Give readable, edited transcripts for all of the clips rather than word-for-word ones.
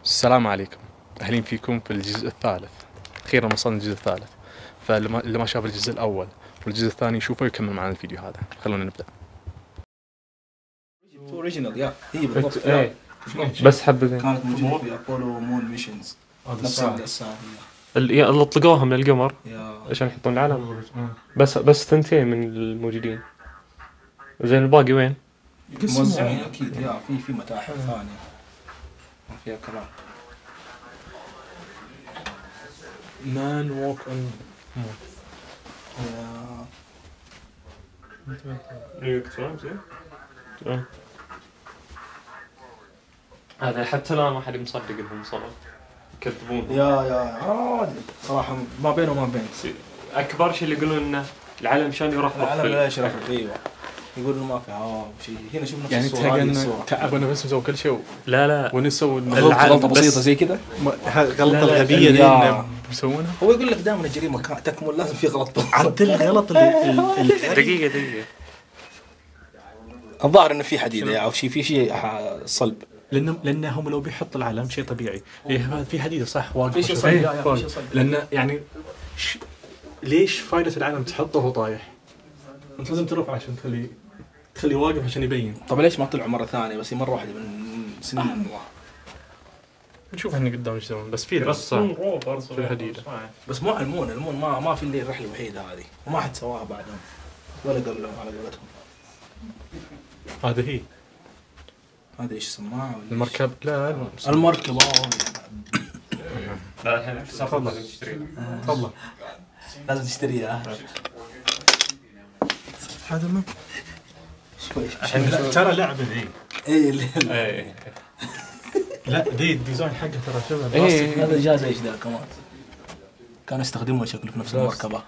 السلام عليكم، أهلين فيكم في الجزء الثالث. أخيرا وصلنا الجزء الثالث، فاللي ما شاف الجزء الأول والجزء الثاني يشوفه يكمل معنا الفيديو هذا. خلونا نبدأ. اوريجينال يا هي بالضبط ايه بس حبتين كانت موجودة في ابولو مون ميشنز نفس القصة اللي طلقوها من القمر يا عشان يحطون العلم. بس ثنتين من الموجودين، زين الباقي وين؟ موزعين اكيد يا في متاحف ثانية ما فيها كلام. Man walk on هذا حتى الان ما حد مصدق انهم صاروا يكذبون. يا عادي صراحة ما بينه وما بين اكبر شيء اللي يقولون انه العلم شان يرفرف العالم لا يشرف ايوه يقول انه ما في هواء وشيء. هنا شوف نفس يعني الصورة هذه الصورة. تعبنا بس نسوي كل شيء لا ونسوي غلطة بسيطة زي كذا. غلطة الغبية لا. دي إنه مسوينها. هو يقول لك دائما الجريمة تكمل لازم في غلط. عاد الغلط اللي دقيقة الظاهر انه في حديدة او شيء في شيء صلب. لأنهم لو بيحط العلم شيء طبيعي. إيه في حديدة صح واقف. في شيء صلب في شيء صلب. لأن يعني ليش فائدة العلم تحطه وهو طايح؟ أنت لازم ترفعه عشان تخليه واقف عشان يبين. طب ليش ما طلعوا مرة ثانية بس هي مرة واحدة من سنين نشوف هني قدام ايش يسوون بس في بس في الحديدة. بس مو علمون ما في اللي الرحلة الوحيدة هذه وما حد سواها بعدهم ولا قبلهم على قولتهم. هذه هي هذا ايش سماعة ولا المركب. لا المركب لا الحين تفضل تشتري. تفضل. لازم تشتريها. هذا ما شوي ترى لعبة ذي. ايه لا ذي الديزاين حقه ترى شبه بلاستيك. هذا جهاز ايش ذا كمان كانوا يستخدمونه شكله في نفس المركبة.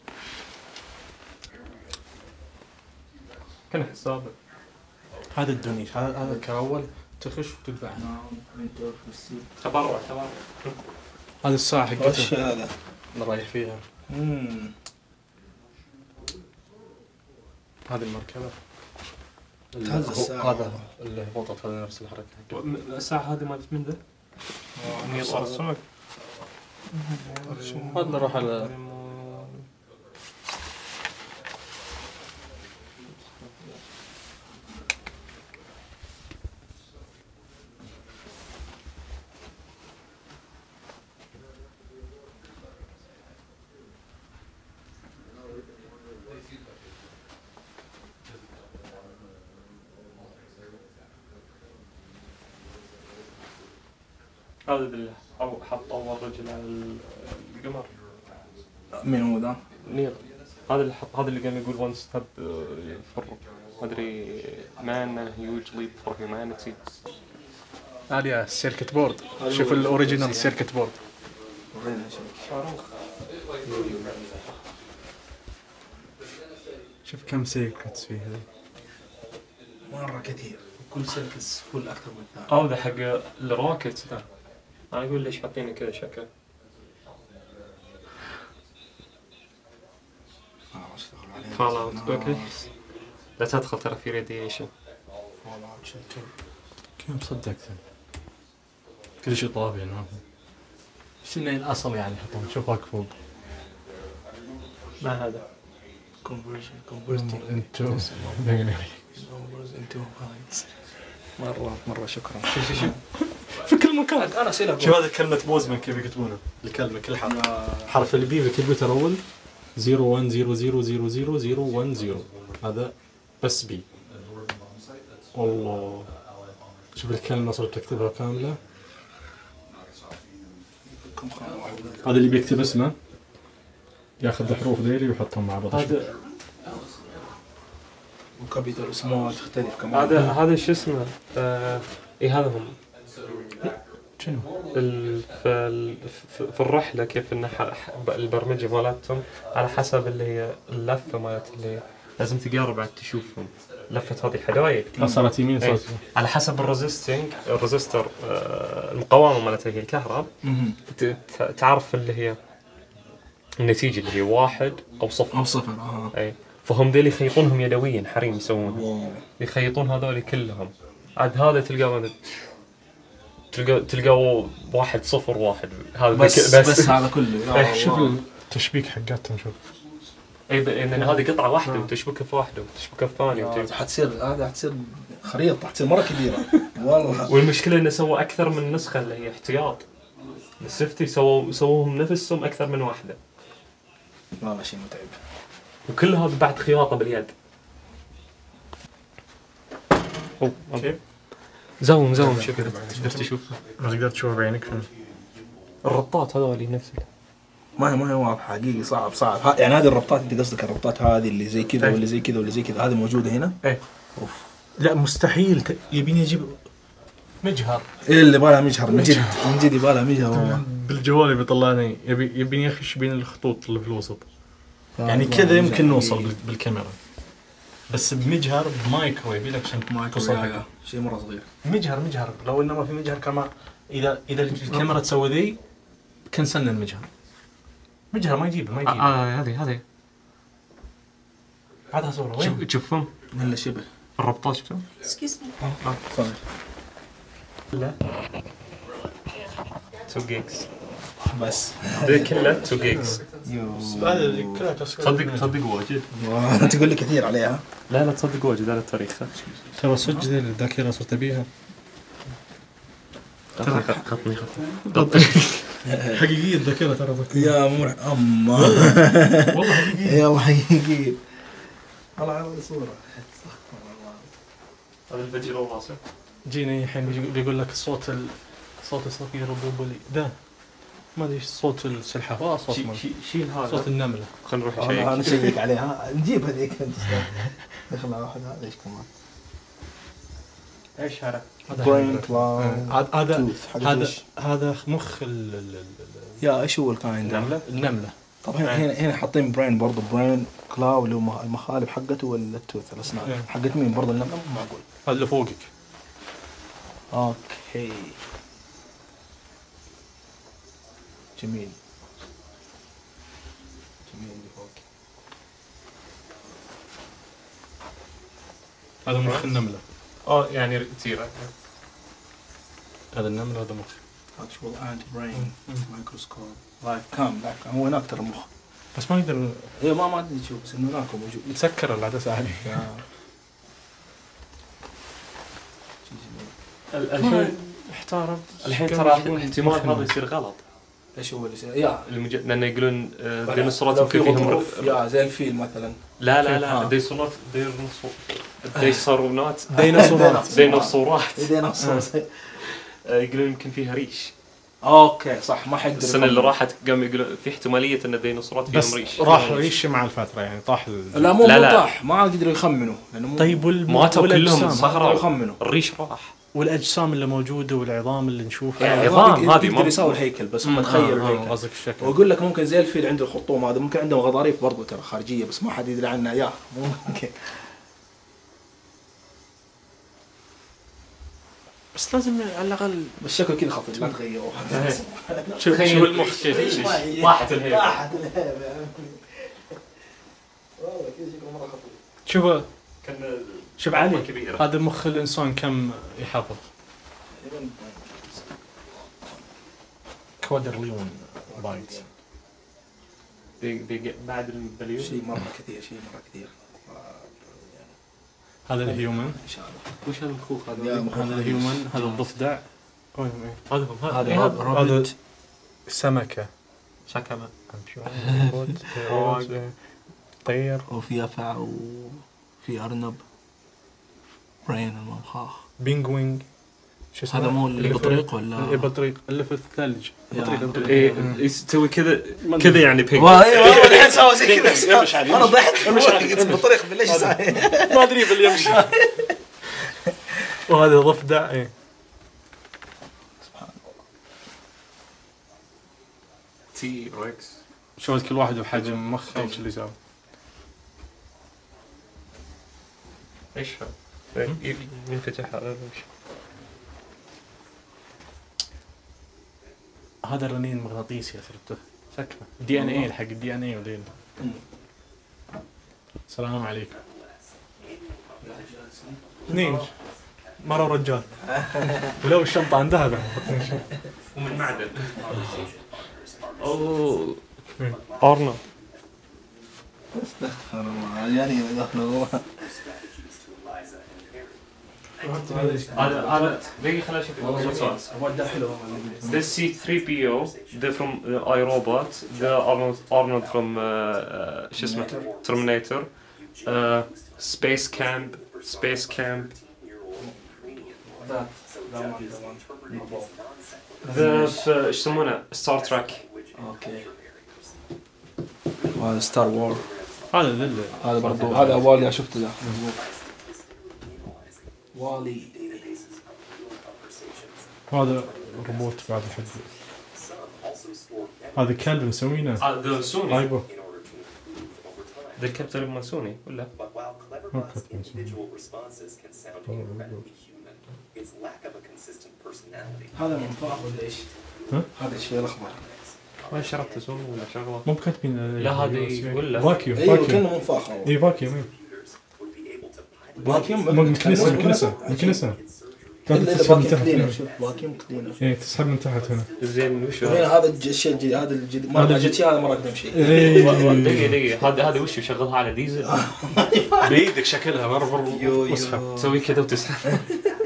كان حسابه هذا الدونيش هذا كأول تخش وتدفع. تبرع هذه الساعة وش حقته هذا؟ اللي رايح فيها. هذه المركبة. هذا الساعة. هذا اللي هبطت هذا نفس الحركة. الساعة هذه مالت من ذا؟ صار السمك. هذا نروح على هذا اللي حط أول رجل على القمر. مين هو ذا؟ نيل. هذا اللي كان يقول one step for ما أدري man a huge leap for humanity. هذه السيركت بورد. شوف الأوريجينال سيركت بورد. شوف كم سيركتس فيه هذا. مرة كثير كل سيركس فل أكثر من الثاني. هذا حق الروكت ذا. أنا أقول ليش حاطينه كذا شكل. فالاوت اوكي. لا تدخل ترى في راديشن. فالاوت شلتر. كم صدقت كل شيء طابع هنا. ايش الأصل يعني يحطون شوف هاك فوق. ما هذا؟ converting انتو numbers into bytes. مرة شكرا. في كل مكان. أنا أسئلة. شوف هذا كلمة بوزمان كيف يكتبونها الكلمة كل حرف اللي بيه يكتبوه ترى أول 0100000010 هذا بس بي. والله شوف الكلمة صرت تكتبها كاملة. هذا اللي بيكتب اسمه ياخذ الحروف ذيلي ويحطهم مع بعض. هذا وكابيتال سمول تختلف كمان. هذا شو اسمه؟ إيه هذا هم. شنو؟ في الرحلة كيف إن البرمجة مالتهم على حسب اللي هي اللفة مالت اللي هي لازم تقرب بعد تشوفهم. لفة هذه حدايق. صارت يمين صارت. على حسب الريزستر المقاومة مالتها هي الكهرباء. تعرف اللي هي النتيجة اللي هي 1 أو 0. أو 0 أي فهم ذي يخيطونهم يدويا حريم يسوونها. يخيطون هذول كلهم. عاد هذا تلقاه تلقوا 1-0-1 هذا بس هذا كله. شوف التشبيك حقتهم شوف. اي لان هذه قطعه واحده وتشبكها في واحده وتشبكها في ثانيه حتصير خريطه، حتصير مره كبيره والله. والمشكله انه سووا اكثر من نسخه اللي هي احتياط. السفتي سووهم نفسهم اكثر من واحده. والله شيء متعب. وكل هذا بعد خياطه باليد. كيف؟ زوم شوف تقدر تشوف. ما تقدر تشوف بعينك شنو؟ الربطات هذول نفسها. ما هي واضحه حقيقي، صعب. يعني هذه الربطات انت قصدك الربطات هذه اللي زي كذا ولا زي كذا ولا زي كذا، هذه موجوده هنا؟ ايه. اوف. لا مستحيل يبيني اجيب مجهر. ايه اللي بالها مجهر من جد يبالها مجهر والله. بالجوال بيطلعني يبيني يخش بين الخطوط اللي في الوسط. يعني كذا يمكن نوصل بالكاميرا، بس بمجهر بمايكرويف لك عشان توصل حقه. شيء مره صغير. مجهر لو انه ما في مجهر كمان اذا الكاميرا تسوي ذي كنسلنا المجهر. مجهر ما يجيب هذه بعدها صورة وين؟ شوفهم ولا شبه الربطات شفتهم؟ صحيح. لا 2 جيجز بس ده كله 2 جيجز. هذا كلها تصدق واجد. تقول لي كثير عليها. لا تصدق واجد على التاريخ. ترى سجل الذاكرة صرت بيها. خطني حقيقية الذاكرة ترى ذكية. يا مرح أما والله حقيقية. يلا حقيقية. والله هذه صورة. هذا الفجر راسه. جيني الحين بيقول لك صوت الصفير البلبلي ده ما ادري صوت السلحفاة، صوت شيل هذا صوت النملة. خلينا نروح أنا نشيك. نشيك عليها، نجيب هذيك دخلنا واحد هذا ايش كمان؟ ايش هذا؟ برين كلاو. هذا مخ يا ايش هو الكائن ده؟ النملة. طب هنا حاطين برين برضه، برين كلاو اللي هو المخالب حقته ولا التوث الاسنان حقت مين برضه النملة؟ مو معقول. هذا اللي فوقك. اوكي جميل اللي فوق. هذا مخ النملة. يعني تيرة. هذا النملة هذا مخ. actual ant brain microscope live cam هو هناك ترى المخ، بس ما نقدر. ايه ما ادري تشوف، بس انه هناك موجود. يتسكر العدسة عليه. الحين احتارت. الحين ترى احتمال هذا يصير غلط. ايش هو اللي يصير؟ يا لأنه يقولون الديناصورات يمكن فيهم يا زي الفيل مثلا. لا الديناصورات يقولون يمكن فيها ريش. اوكي صح، ما حقدر. السنة اللي راحت قام يقولون في احتمالية ان الديناصورات فيهم ريش. راح ريش مع الفترة يعني طاح لا مو طاح، ما قدروا يخمنوا. طيب ماتوا كلهم صغروا. يخمنوا الريش راح. والاجسام اللي موجوده والعظام اللي نشوفها. العظام هذه ما يساوي الهيكل، بس هم تخيلوا الهيكل. قصدك الشكل. واقول لك ممكن زي الفيل عنده الخرطوم هذا، ممكن عندهم غضاريف برضو ترى خارجيه بس ما حد يدري عنها. يا ممكن، بس لازم على الاقل بالشكل كذا خطير لا تغيروه. شوف المخ كيف راحت الهيبه. والله كذا شكله مره خطير. شوف علي هذا مخ الانسان كم يحافظ؟ كوادرليون بايت. بعد المليون. شيء مره كثير. هذا الهيومن. ان شاء الله. وش هذا الكوخ هذا؟ هذا الهيومن، هذا الضفدع. هذا سمكة. شكمة. طير. وفي أفعى وفي أرنب. برين المنخاخ. بينغوينج. هذا مو البطريق ولا؟ البطريق اللي في الثلج. يسوي كذا يعني بينج. الحين سوى زي كذا. أنا ضحت. البطريق بالليش ما أدري باليمشي. وهذا ضفدع. إيه. سبحان الله. تي ريكس. شوف كل واحد بحجم مخ ايش اللي يسوي. ايش هذا؟ ينفتح هذا وش؟ هذا الرنين مغناطيسي اثرته سكنه دي ان اي حق الدي ان اي ولين. السلام عليكم. اثنين مرة ورجال. ولو الشنطة عندها بعد. ومن معدن. اوه ارنولد. يعني دخلوا هذا دقيقة خليني اشوف. ده حلو. The C3PO the from iRobot the Arnold from شو اسمه Terminator Space Camp the شو يسمونه ستار تراك. اوكي. وهذا ستار وور. هذا برضو هذا والي شفته ده. والي. هذا روبوت بعد حق. هذا كلب مسوينه. هذا سوني. ايوه. ذا الكابتن الماسوني ولا؟ هذا منفاخ ولا ايش؟ هذا الشيء الاخضر. ما شربت سوني ولا شغله؟ مو كاتبين. لا هذه ولا؟ فاكيوم. ايوه كانه منفاخ. اي فاكيوم. فاكيوم كنسة. تسحب من تحت. شوف فاكيوم كلينر. ايه تسحب من تحت هنا. زين وش هنا هذا الشيء الجديد هذا الجديد ما جت شيء هذا ما اقدم شيء. دقيقة هذا وش يشغلها على ديزل؟ بيدك شكلها مرة مسحب. تسوي كذا وتسحب.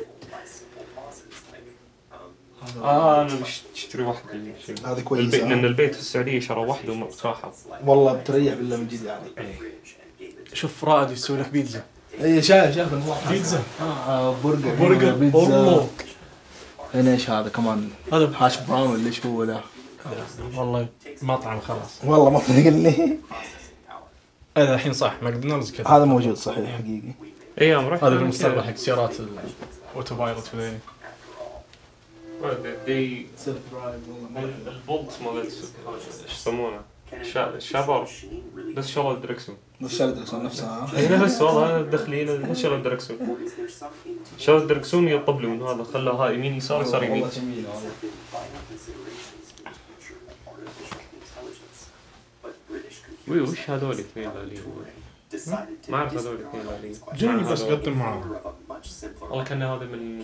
انا بشتري واحد هذا كويس. لان البيت في السعودية شرى واحدة ومرتاحة. والله بتريح بالله من جد يعني. شوف رائد يسوي لك بيتزا. اي شايف بيتزا. برجر والله. هنا ايش هذا كمان؟ هذا هاش براون ولا ايش هو ذا؟ والله مطعم خلاص. والله ما قال لي. هذا الحين صح ماكدونالدز كذا. هذا موجود صحيح حقيقي. اي امرك. هذا المستقبل حق سيارات الاوتو بايلوت وذي. البولت مالت ايش يسمونه؟ الشابر بس شغل الدركسون. بس شغل الدركسون نفسها. اي نفس والله داخلين شغل الدركسون. شغل الدركسون يطب لي من هذا خلاه ها يمين يسار يسار يمين. وش هذول اثنين لالين؟ ما اعرف هذول اثنين لالين. جاني بس قدم معاهم. والله كان هذا من.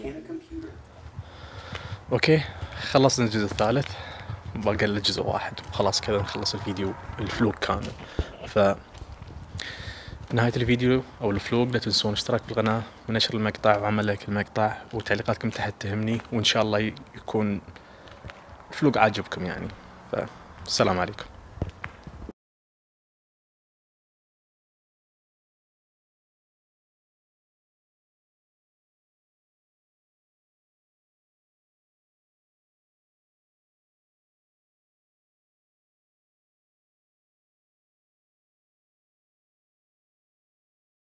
اوكي خلصنا الجزء الثالث باقي لنا جزء واحد وخلاص كذا نخلص الفيديو الفلوق كامل. ف نهاية الفيديو او الفلوق لا تنسون الاشتراك في القناة ونشر المقطع وعمل لايك المقطع وتعليقاتكم تحت تهمني وان شاء الله يكون الفلوق عاجبكم يعني. فالسلام عليكم.